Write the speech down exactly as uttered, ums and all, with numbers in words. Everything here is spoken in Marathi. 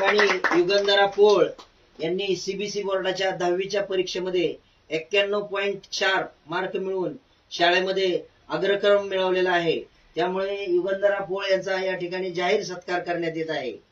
ठिकाणी युगंधरा पोळ यांनी सीबीसी बोर्डाच्या दहावीच्या परीक्षेमध्ये एक्क्याण्णव पॉईंट चार मार्क मिळवून शाळेमध्ये अग्रक्रम मिळवलेला आहे. त्यामुळे युगंधरा पोळ यांचा या ठिकाणी जाहीर सत्कार करण्यात येत आहे.